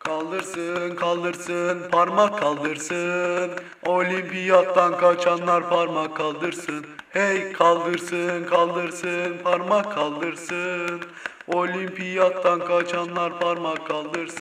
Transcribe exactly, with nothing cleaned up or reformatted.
Kaldırsın kaldırsın parmak kaldırsın. Olimpiyattan kaçanlar parmak kaldırsın. Hey kaldırsın kaldırsın parmak kaldırsın. Olimpiyattan kaçanlar parmak kaldırsın.